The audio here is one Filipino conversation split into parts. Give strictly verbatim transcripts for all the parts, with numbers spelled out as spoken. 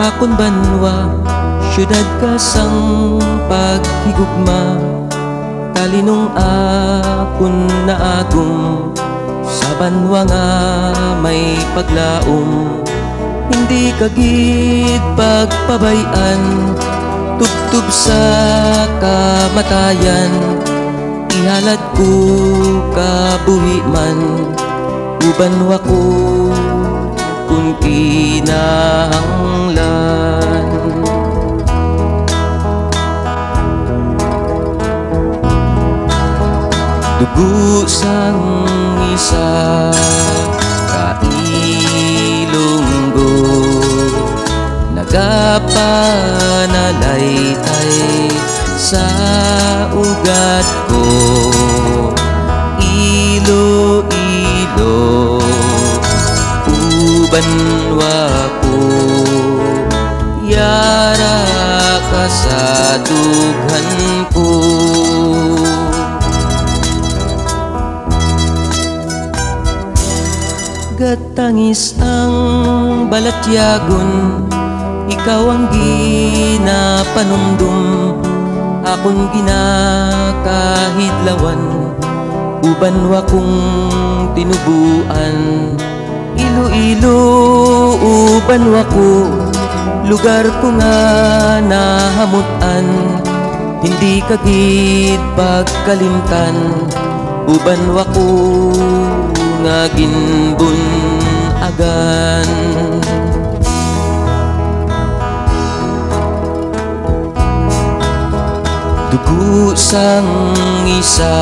akon banwa, syudad kasang paghigugma. Kalinong akon naagom sa banwa nga may paglaom. Hindi kagid pagpabayan, tubtub sa kamatayan. Ihalad ko kabuhi man, uban wako kung kinahanglan. Dugo sang isa kailunggo, nagapanalaitay sa ugat ko. Ilo-ilo uban wako, yara ka sa dughan ko. Gatangis ang balatyagon, ikaw ang ginapanumdum. Akong ginakahidlawan, uban wakong tinubuan. Ilo-ilo uban wako, lugar ko nga nahamutan. Hindi kagid pagkalimtan, uban wako nga ginbunagan. Dugo sang isa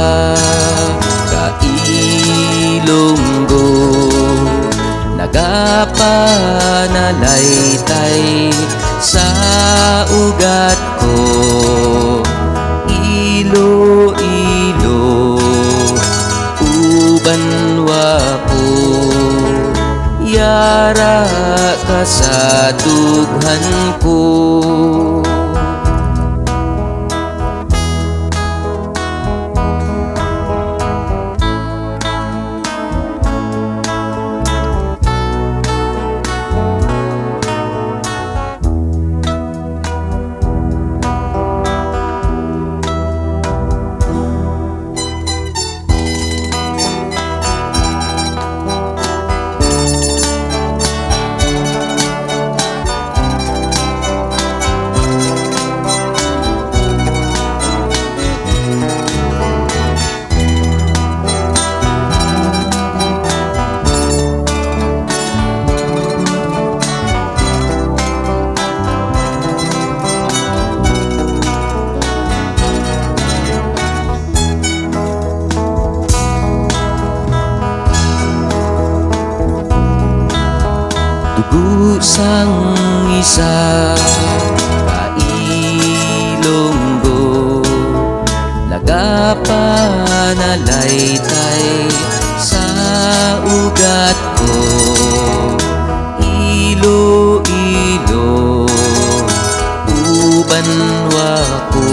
kailunggo, nagapanalaitay sa ugat ko. Ilo-ilo uban wako, yara ka sa dughan ko. Dugo sang isa kailunggo, nagapanalaitay sa ugat ko. Ilo-ilo uban wako,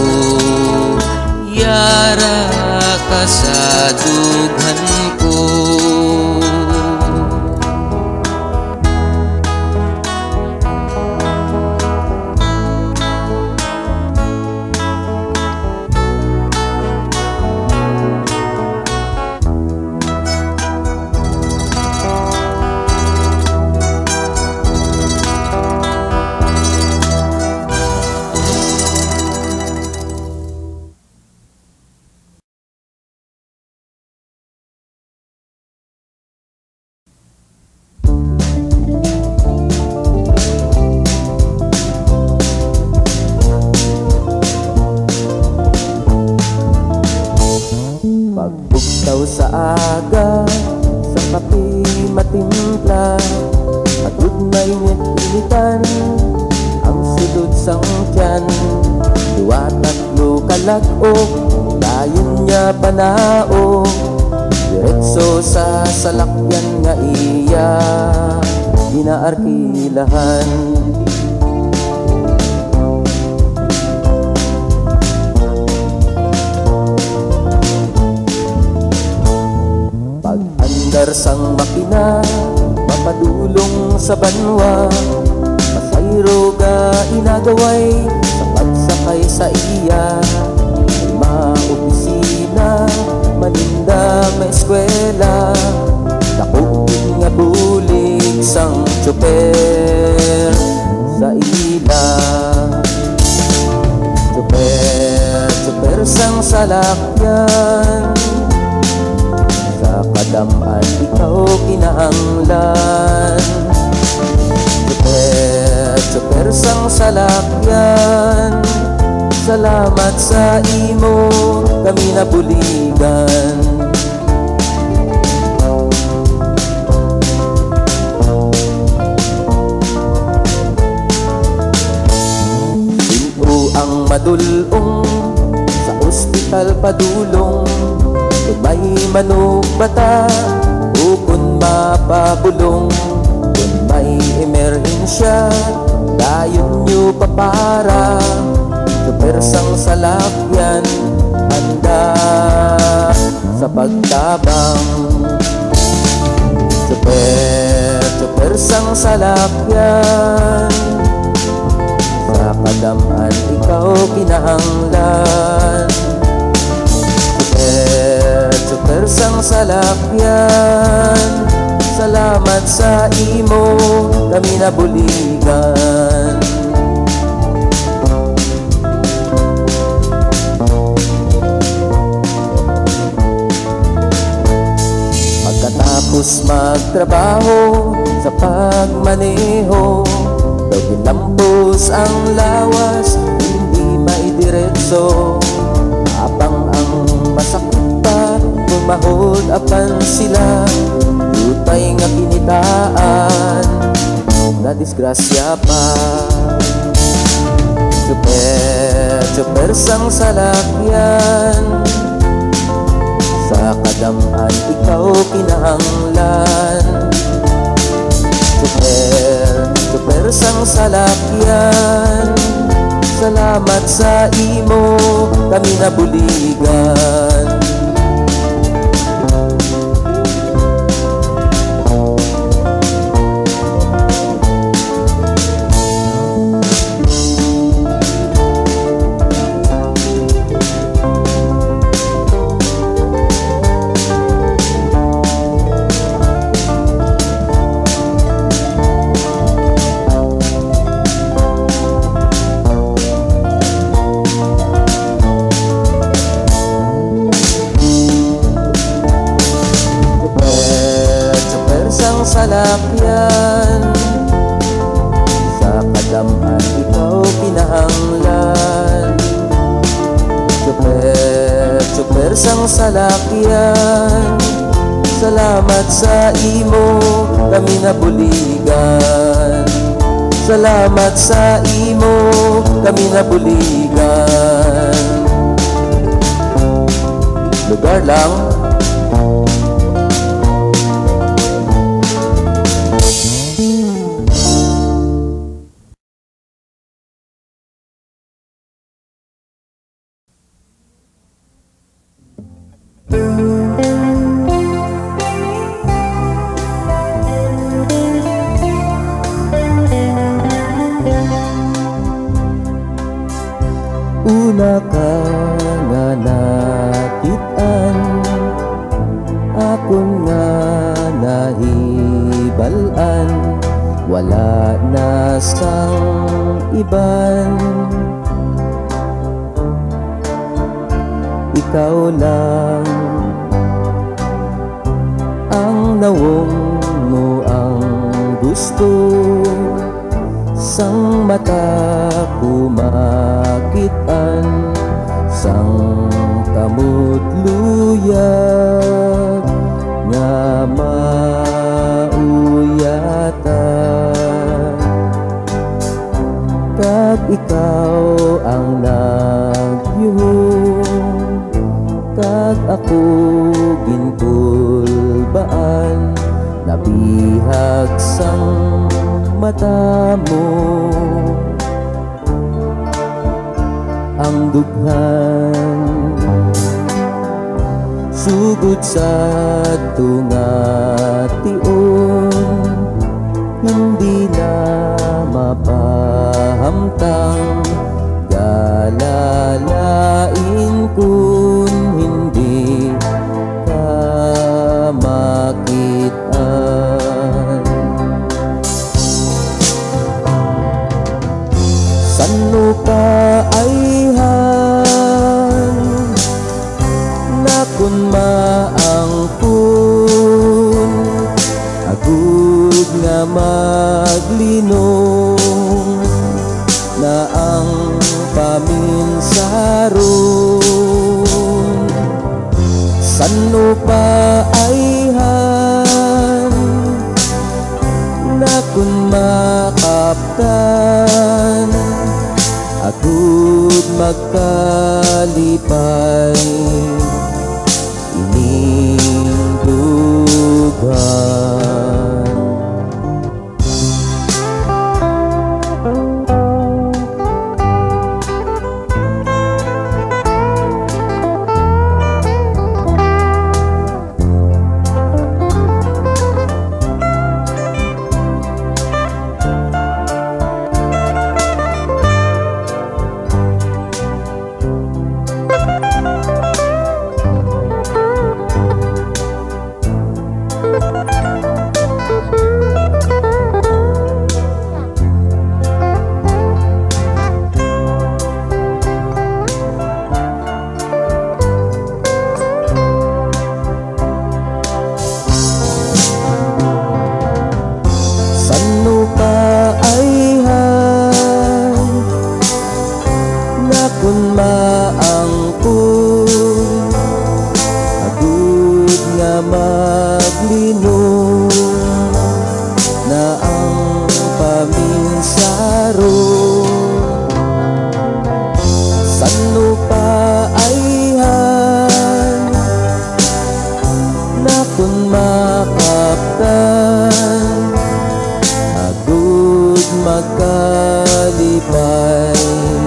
yara ka sa dughan ko. Pagbugtaw sa aga, sa kape matimpla, atod may init-initan ang sudod sang tiyan. Dua tatlo kalag-o, dayon niya banao, diretso sa salakyan nga iya ginaarkilahan. Pag-andar sang makina, mapadulong sa banwa, masaya biro ga inagaway sa pagsakay sa iya. May maopisina, maninda, may eskwela, nakupin nga bulig sang tsoper sa ila. Tsoper, tsoper sang salakyan, sa kadaman ikaw kinahanglan. Tsoper, tsoper sang salakyan, salamat sa imo kami nabuligan. Sino ang madulong sa ospital padulong, kung may manok bata o kung mapabulong, kung may emerhensya dayon nyo papara. Tsoper sang salakyan, handa sa pagtabang. Tsoper, tsoper sang salakyan, sa kadaman ikaw kinahanglan. Tsoper, tsoper sang salakyan, salamat sa imo kami nabuligan. Pagkatapos magtrabaho sa pagmaneho, daw ginampos ang lawas, hindi maidiretso. Habang ang masakit pa, bumahod apan sila, tutay nga kinitaan, na disgrasya pa. Tsoper, tsoper sang salakyan, sa kadaman ikaw kinahanglan. Tsoper, tsoper sang salakyan, salamat sa imo kami nabuligan. Salakyan, sa kadaman ikaw kinahanglan. Tsoper, tsoper sang salakyan, salamat sa imo kami nabuligan. Salamat sa imo kami nabuligan. Lugar lang una ka nga nakitaan, akon nga nahibalan, wala na sang iban. Ikaw lang ang nawong mo ang gusto, sang mata ko makitaan, sang kamot luyag nga mauyata. Kag ikaw ang nagyuhong, kag ako ginkulbaan, nabihag sang mata mo. Ang dughan sugod sa tungatiun, hindi na mapa kun maangkon agud nga maglinong na ang paminsaron sano pa ayhan na kun makaptan agud magkalipay ining dughan. Kun maangkon agud nga maglinong na ang paminsaron sano pa ayhan na kun makaptan agud magkalipay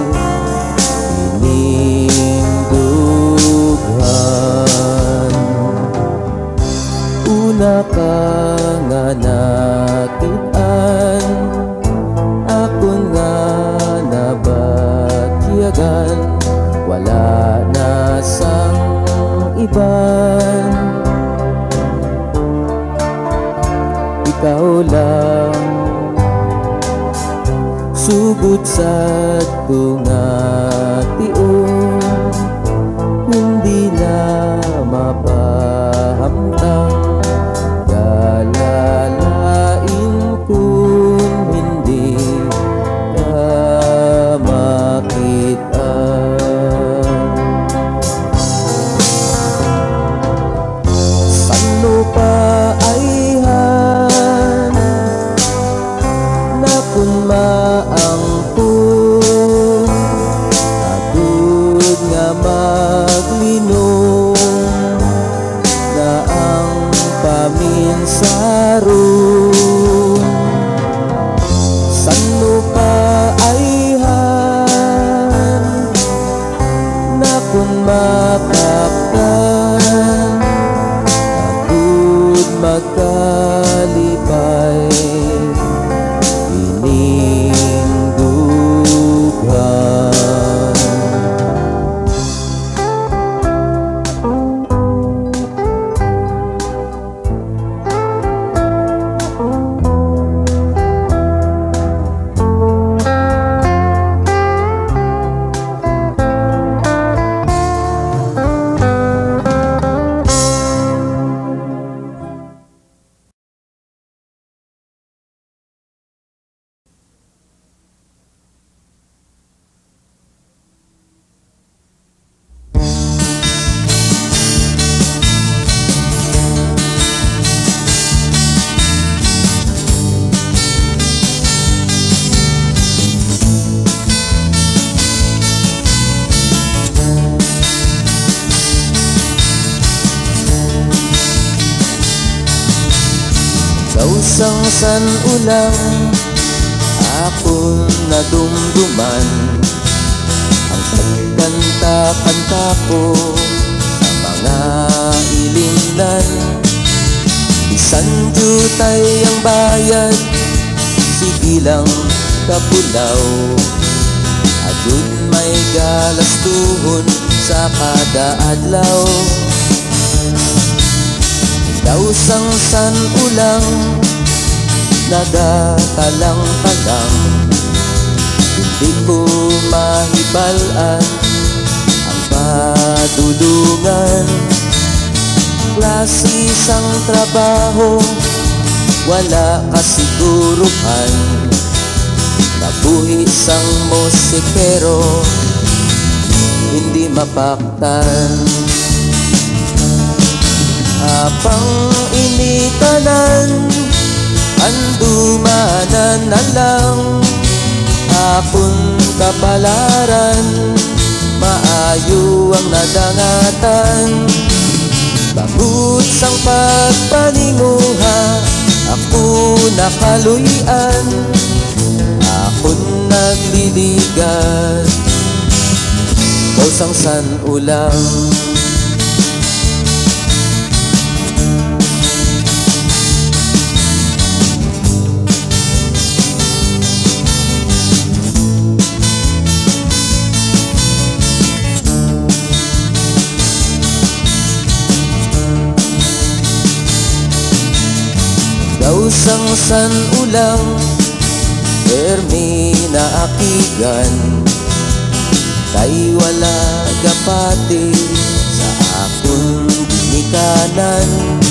una ka nga nakit-an akon nga nabatyagan wala na sang iban ikaw lang sugod sa tunga tiong hindi na mapahamtang lalain kung hindi ka makita sano pa ayhan na kun maangkon agud nga maglinong na ang paminsaron sano pa ayhan na kun makaptan agud magkalipay ining dughan. Kausang san ulang akon nadumduman ang pagkanta-kanta ko sa mga ilindan bisan jutay ang bayad sige lang kapulaw agud may galastuhon sa kada adlaw kausang san ulang nagatalang-talang hindi ko mahibalan ang padulungan klase sang trabaho, wala kasiguruhan. Kabuhi sang musikero, hindi mapaktan. Apang initanan, andumanan na lang. Apon kapalaran, maayo ang nadangatan. Bangut sang pagpaninguha, ako nakaluyan. Akon nagliligat, daw sang sanulang. Daw sang sanulang, permi na akigan. Kay wala gapati sa akong ginikanan.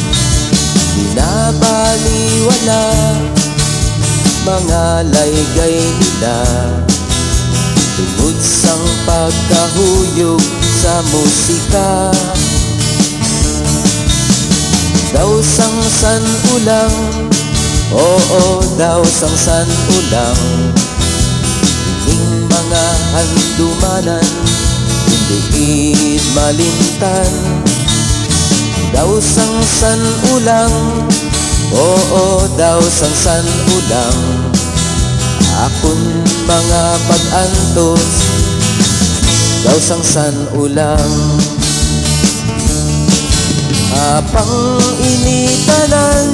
Binabaliwala mga laygay nila, tungod sang pagkahuyog sa musika. Daw sang sanulang, oo daw sang sanulang. Ining mga handumanan, hindi malimtan. Daw sang sanulang, oo daw sang sanulang. Akon mga pag-antos, daw sang sanulang. Apang initanan,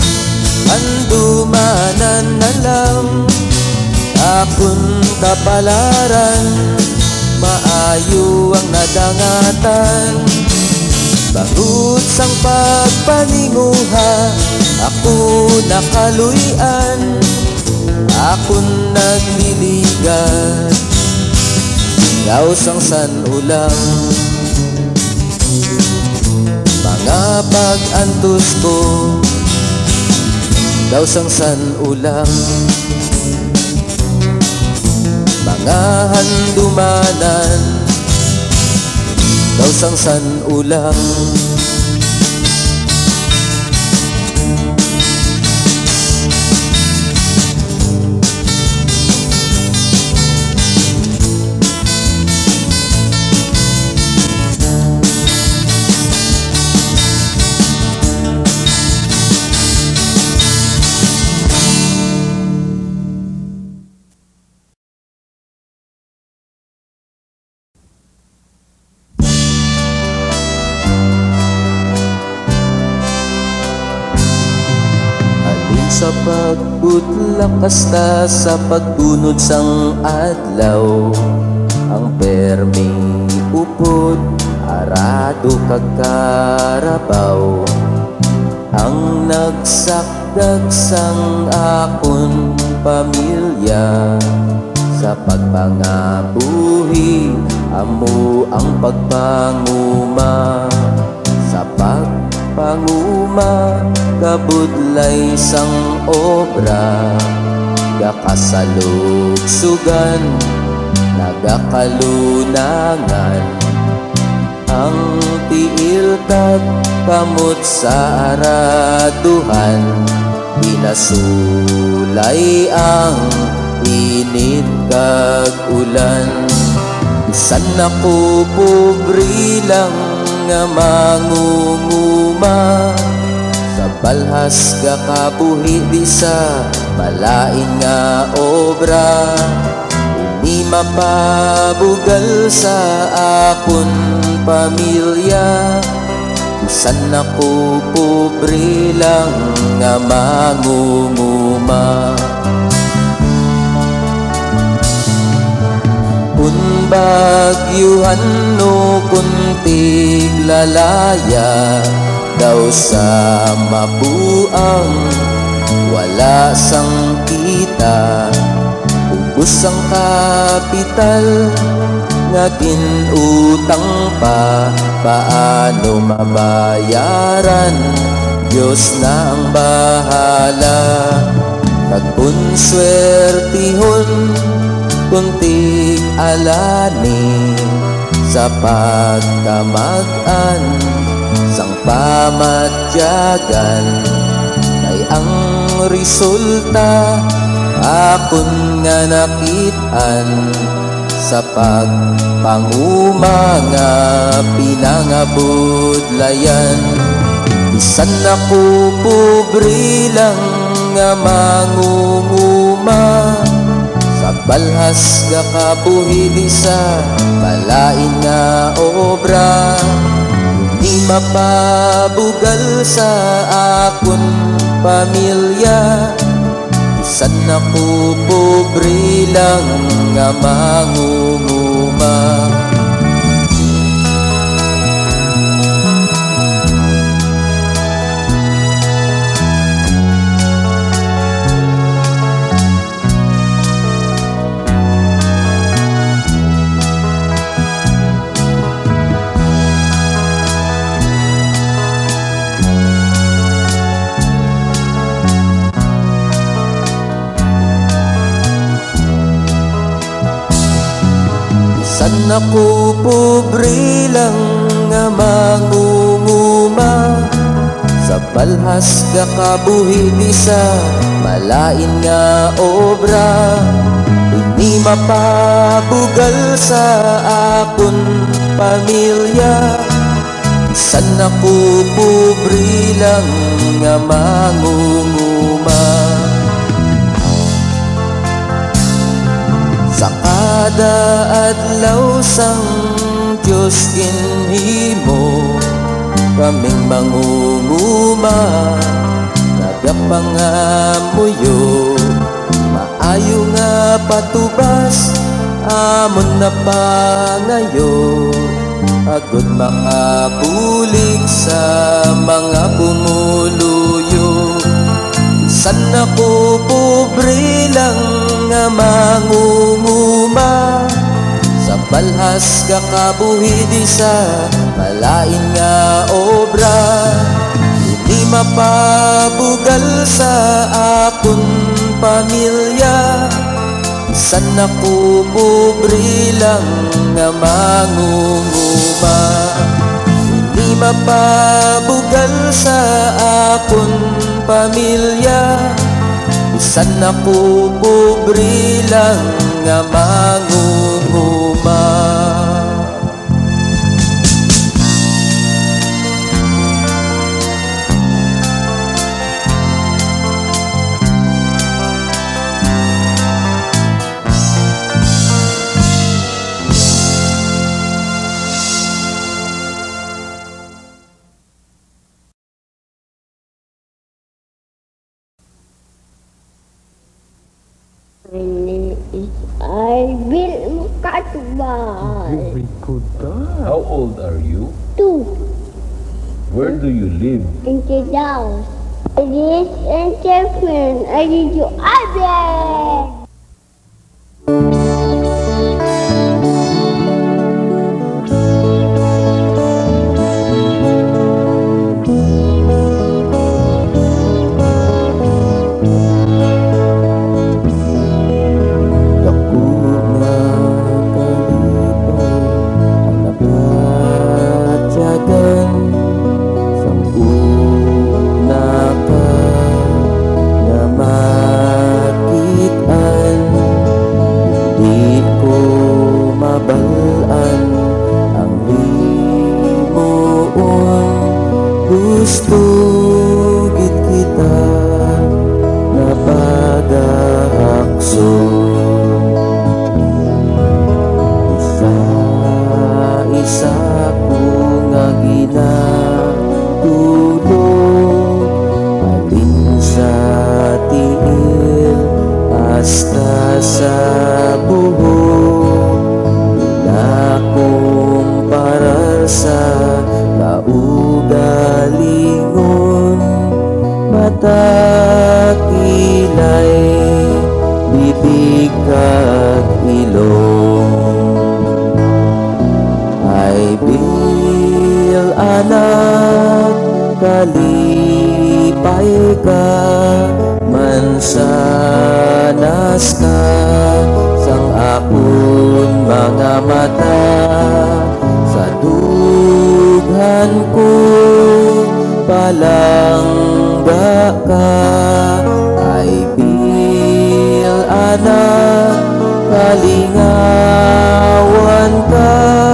andumanan na lang. Akon kapalaran, maayo ang nadangatan. Bangut sang pagpaninguha, ako nakaluyan. Akon nagliligat, daw sang sanulang. Mga pag-antos ko, daw sang sanulang. Mga handumanan, daw sang sanulang. Sa pagbutlak kasta sa pagbunod sang adlaw, ang permi upod arado kagkarabaw. Ang nagsakdag sang akon pamilya, sa pagpangabuhi amo ang pagpanguma. Sa pagpanguma kabudlay sang obra, gakasalugsugan nagakalunangan. Ang tiil kat kamot sa araduhan, pinasulay ang init kag ulan. Bisan ako pobre lang nga mangunguma, sa balhas ga kabuhi di sa malain nga obra. Di mapabugal sa akon pamilya, bisan ako pobre lang nga mangunguma. Kun bagyuhan no kuntig lalaya, daw sa mabuang wala sang kita. Ubus ang kapital, nga ginutang pa, paano mabayaran? Diyos na ang bahala. Kagkun swertihon kuntig alani sa pagkamag-an sang pamatyagan, kay ang resulta akon nga nakit-an sa pagpanguma nga pinangabudlayan. Bisan ako pobre lang nga mangunguma, sa balhas nga kabuhi sa balain nga obra, di mapabugal sa akon pamilya. Bisan ako pobre lang nga mangunguma. San ako pobre lang nga mangunguma, sa balhas nga kabuhi di sa malain nga obra, hindi mapabugal sa akon pamilya. San ako pobre lang nga mangunguma. Sa kada adlaw sang Diyos ginhimo, kaming mangunguma, nagapangamuyo, maayo nga patubas amon na pangayo, agud makabulig sa mga bumuluyo. San ako pobre lang nga mangunguma, sa balhas nga kabuhi di sa malain nga obra, hindi mapabugal sa akon pamilya. San ako pobre lang nga mangunguma, hindi mapabugal sa akon pamilya. Bisan ako pobre lang nga mangunguma. My name is Ibil Mukatubal. Very good. How old are you? Two Where do you live? in the house. It is interference. I need you, Ibil. Gusto gid kita na pag-aakson, isa-isa ko nga ginatulog, alin sa tiil hasta sa buhok, pinakong para sa kaugalingon, mata, kilay, bibig kag ilong. anak, kalipay ka, mansanas ka, sang akon mga mata, sa dughan ko palangga ka, ay bil anak, kalingawan ka,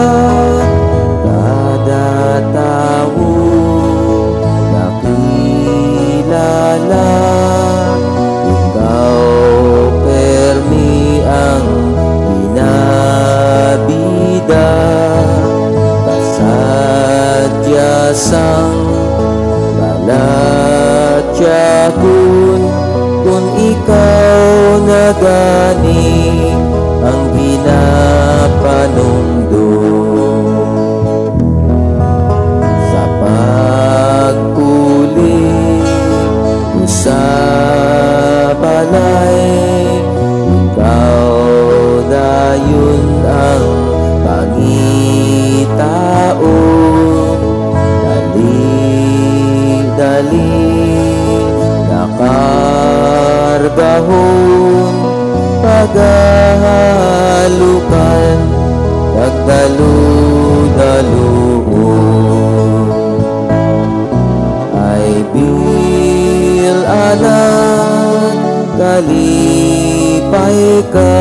kada tao nakilala, ikaw permi ang binabida, kasadya sang balatya kun, kung ikaw na gani ang ginapanungdong. Sa pagpuli sa balay, ikaw dayon ang pangitaon, dali-dali nakargahon, pagahalukan, nagdalu-daluon, ay bil anak, kalipay ka,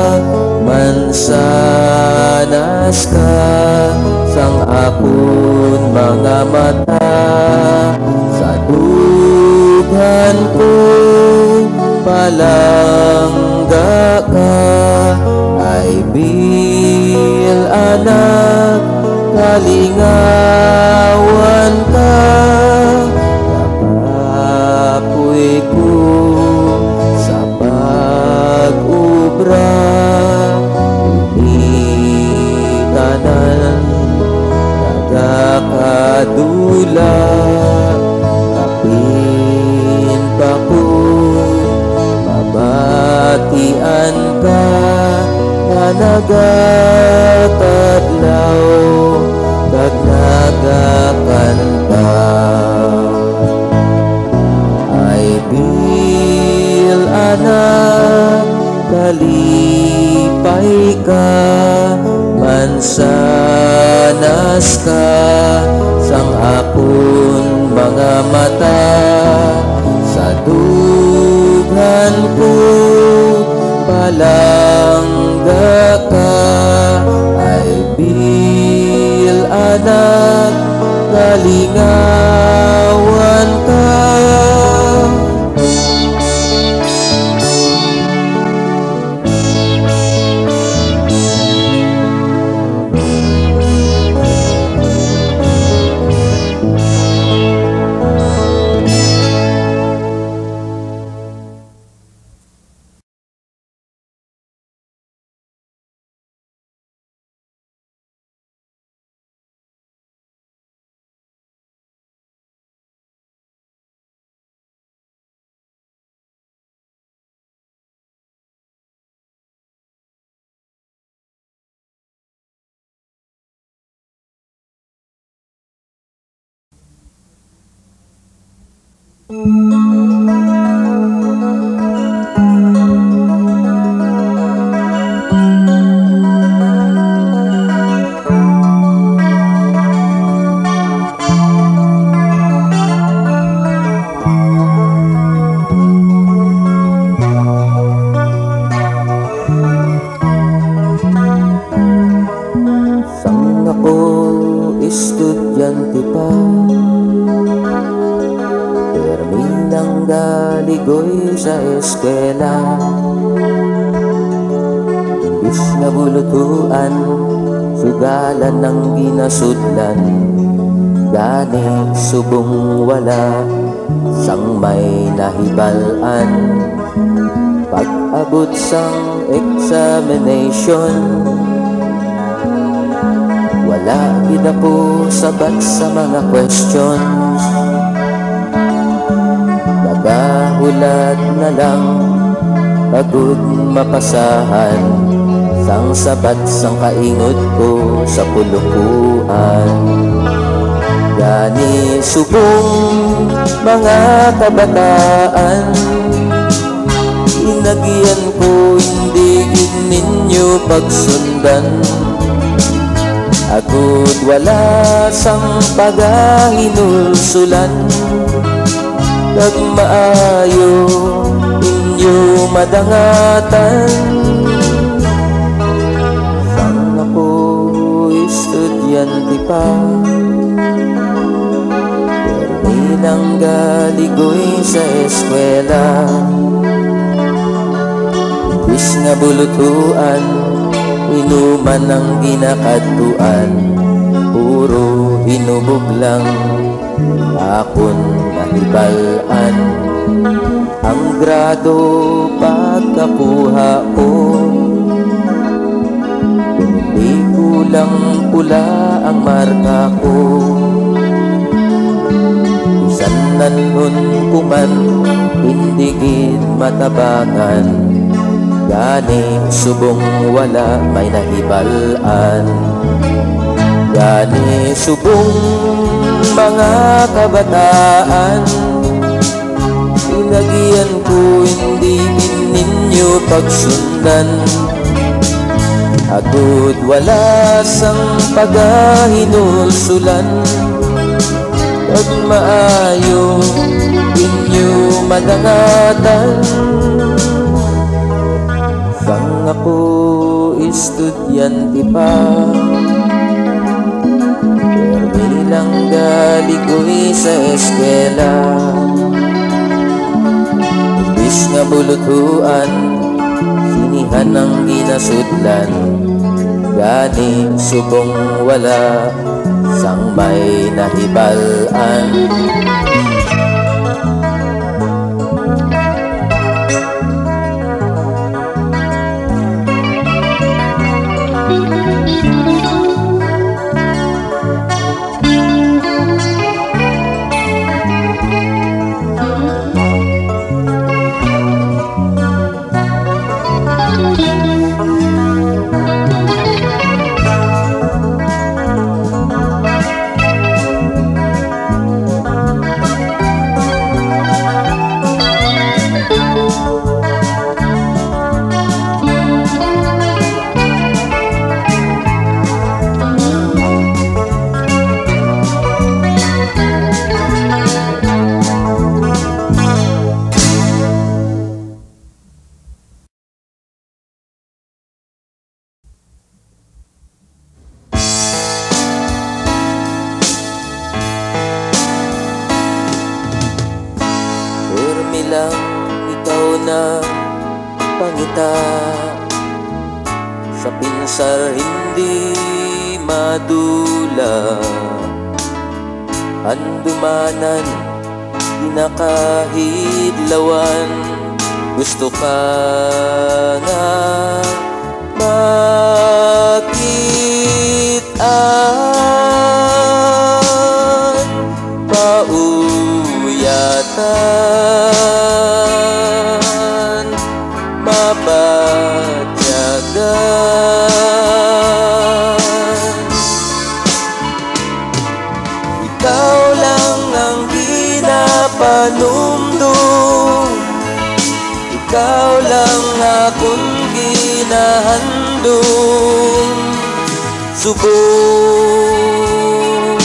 mansanas ka, sang akon mga mata, sa dughan ko palangga ka, ay bil anak, kalingawan ka, kapapoy ko sa pag-ubra, inikanan nagakadula, kapin pa ko mabatian ka, na nagatadlaw kag nagakanta, ay bil anak, kalipay ka, mansanas ka, sang akon mga mata, sa dughan ko palangga ka, ay bil anak, kalingawan ka. Sang ako estudyante pa, perminang galigoy sa eskwela, imbis nga bulutuan, sugalan ng ginasudlan, gani subong wala, sang may nahibalan, pag-abot sang examination, wala gid ako sabat sa mga questions, nagahulat na lang pagod mapasahan, sang sabat sang kaingot ko sa pulukuan, Gani subong mga kabataan, inagyan ko hindi ninyo pagsundan. Ako't wala sang pagahinulsulan, kag maayo inyo madangatan. Sang ako estudyante pa, permilang galigoy sa eskwela. Imbis nga bulutuan, inuman ang ginakatuan, puro hinubog lang akon nahibalan. Ang grado pagkakuha ko, hindi kulang pula ang marka ko. Bisan nanon kuman, hindi gid matabangan. Gani subong wala may nahibalan. Gani subong mga kabataan, inagyan ko hindi ninyo pagsundan. Ako't wala sang pagahinulsulan, kag maayo inyo madangatan. Sang ako estudyante pa, permilang galigoy sa eskwela. Imbis nga bulutuan, sinihan ang ginasudlan. Gani subong wala sang may nahibalan. Permilang ikaw na pangita, sa pinsar hindi madula. Handumanan, kinakahidlawan, gusto ka nga makitaan, pauyatan, mapatyagan. Ikaw lang ang ginapanumdum, ikaw lang akong ginahandom. Subong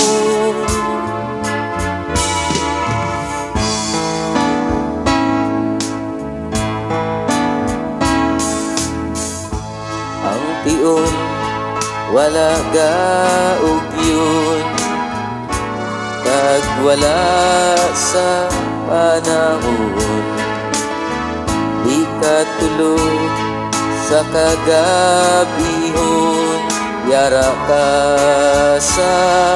ang tiyon, wala gaog yun, kag wala sa panahon. Di ka tulog sa kagabihon, yara ka sa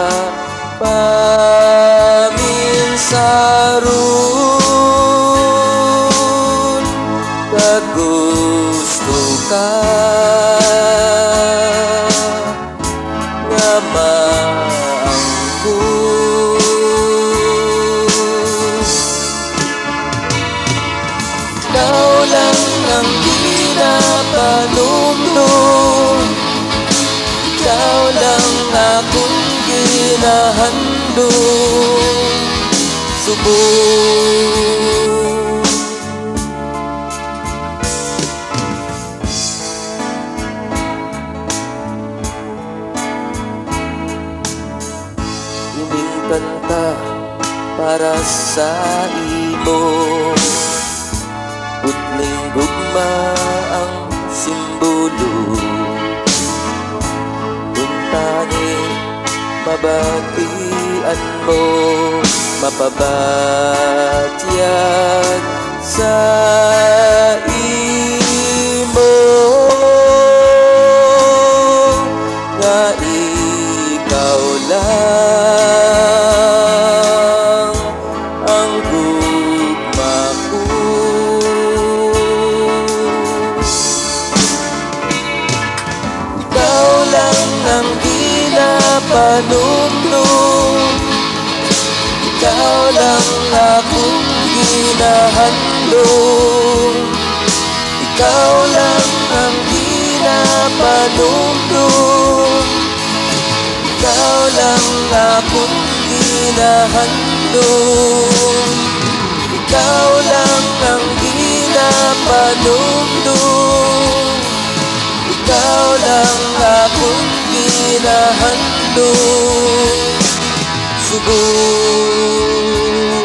paminsaron, kag gusto ka nga maangkon. Ikaw lang ang ginapanumdum, ikaw lang akong ginahandom. handong subok. Ining kanta para sa imo, putling gugma ang simbolo. Kuntani mabatian mo, mapabatyag sa imo nga ikaw lang ang gugma ko. Ikaw lang ang pinapanumdum, ikaw lang akong hinahandog. Ikaw lang ang pinapanumdum, ikaw lang akong hinahandog. Ikaw lang ang pinapanumdum, ikaw lang akong hinahandog. Subok.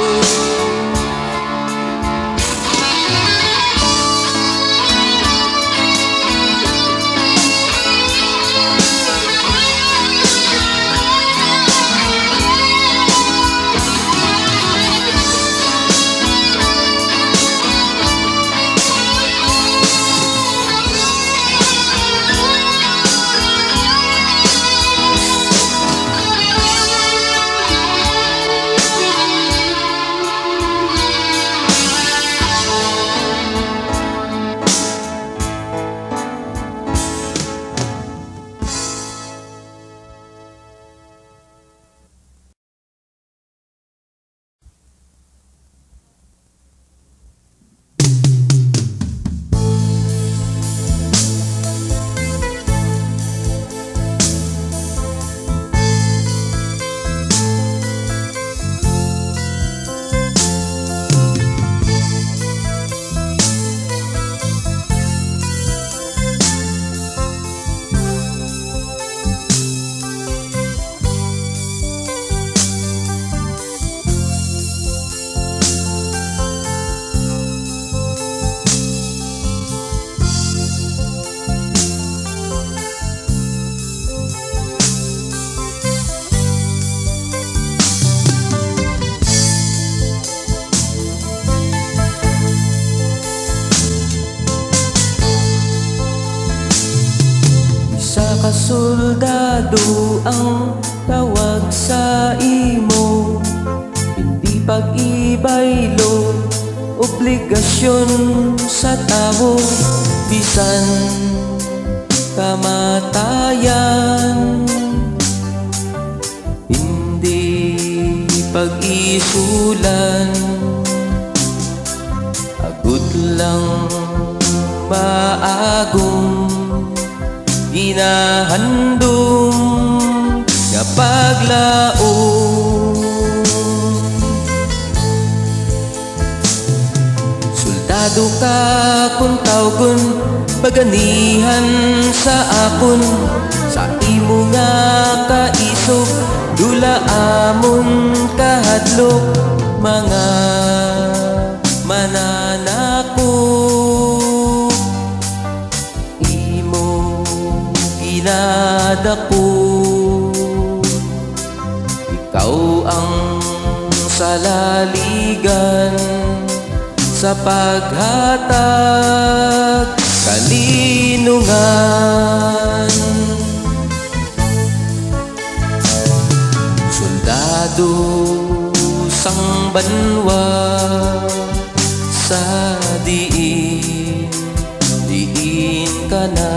Soldado ang tawag sa imo, hindi pag-ibaylo, obligasyon sa tao, bisan kamatayan. Hindi pag-isulan, agot lang maagong ginahandom nga paglaom. Soldado ka kung tawgon, paganihan sa akon, sa imo nga kaisog, dula amon kahadlok, mga mananakop. Ginadako, ikaw ang salaligan sa paghatag kalinungan. Soldado sang banwa sa diin, diin ka na.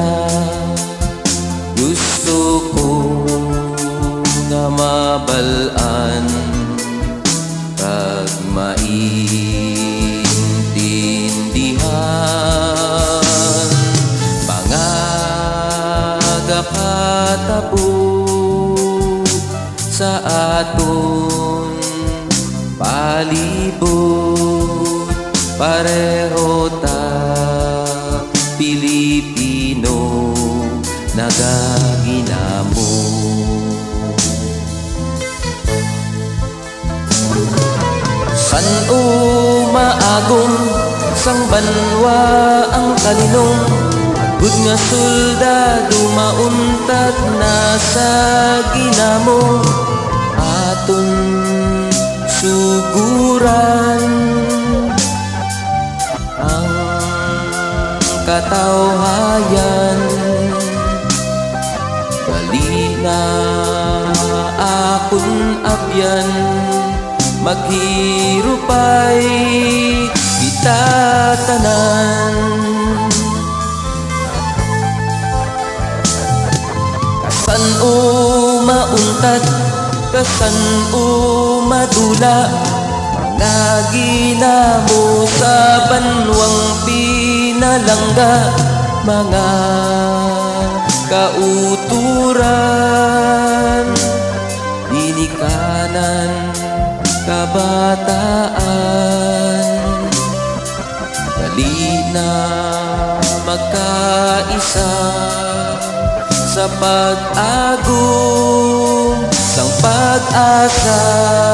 Gusto ko nga mabalaan kag maintindihan, pangagapatabo sa aton palibot, pareho ta Pilipino nagaginamo. San umaagong sang banwa ang kalinong, agud nga soldado mauntat na sa ginamo. Aton suguran ang katawhayan, dali na akon abyan, maghirupay kita tanan. Kasan o mauntat, kasan o madula, mga ginamo sa banwang pinalangga, mga kauturan, dinikanan kabataan, dali na magkaisa sa pag-agum sang pag-asa.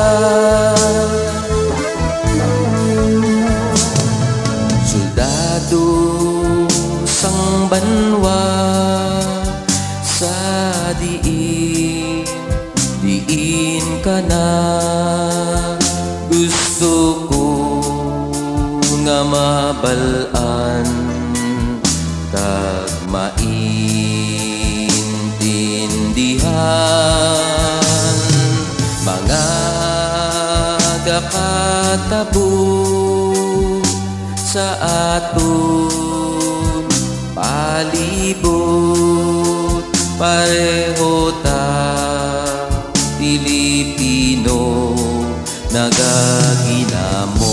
Soldado sang banwa sa diin, diin ka na. Gusto ko nga mabalaan kag maintindihan mga gakatabo sa aton palibot, pareho ta Pilipino nagaginamo.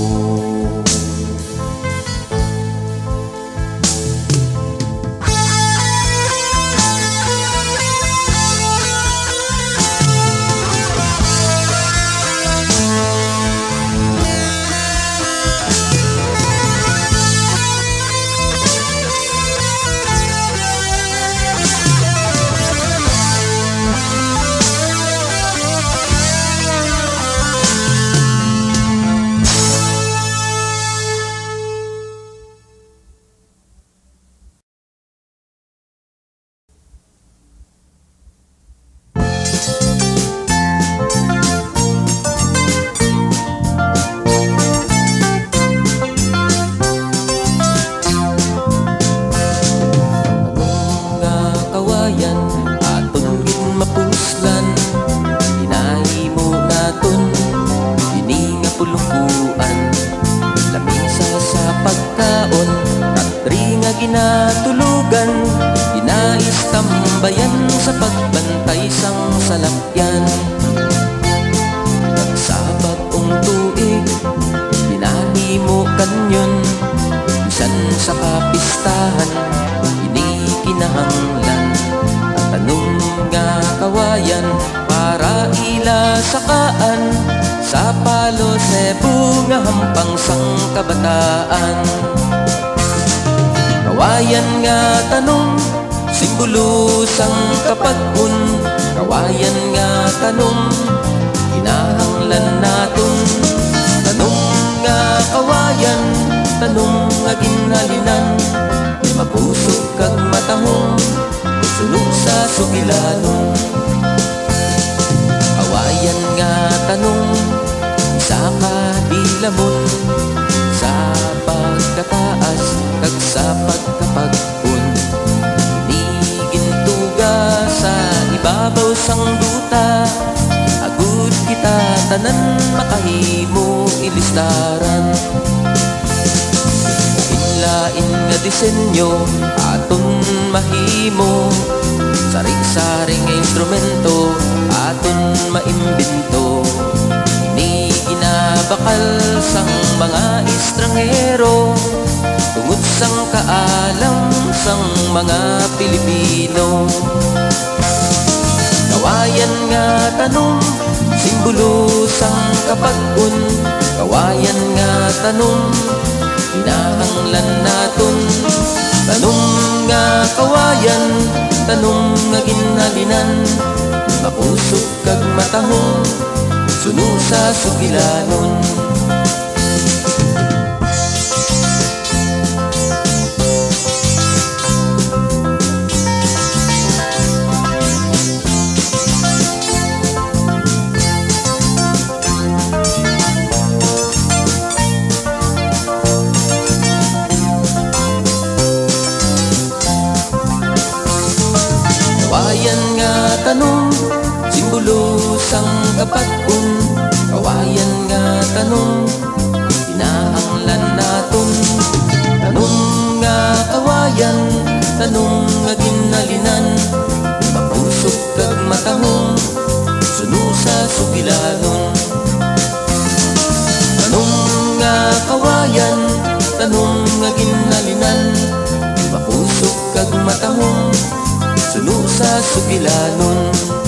Ginatulugan, inais tambayan sa pagbantay sang salakyan. Nagsabag ong tuig, pinahimo kanyon, bisan sa kapistahan, ini kinahanglan. At tanong nga kawayan, para ila sakaan, sa Palo Cebu nga hampang sang kabataan. Kawayan nga tanong, simbolo sang kapag-un. Kawayan nga tanong, kinahanglan naton. Tanong nga kawayan, tanong nga ginhalinan, di mapusok kag matahong, sunog sa sugilanon. Kawayan nga tanong, isa ka di lamon, sa pagkataas kag sa pagkapag-un. Inigintuga sa ibabaw sang duta, agud kita tanan makahimo ilistaran. Inlain nga disenyo aton mahimo, sari-saring instrumento aton maimbento. Ini ginabakal sang mga estranghero, tungod sang kaalam sang mga Pilipino. Kawayan Kawayan nga tanong, simbolo sang kapag-un. Kawayan nga tanong, hinahanglan naton. Tanong nga kawayan, tanong nga ginhalinan. Mapusok kag matahong, suno sa sugilanon. Kawayan nga tanong, simbolo sang kapag-un. Kawayan nga tanong, hinahanglan naton. Tanong nga kawayan, tanong nga ginhalinan. Mapusok kag matahong, suno sa sugilanon. Tanong nga kawayan, tanong nga ginhalinan. Mapusok kag matahong, suno sa sugilanon.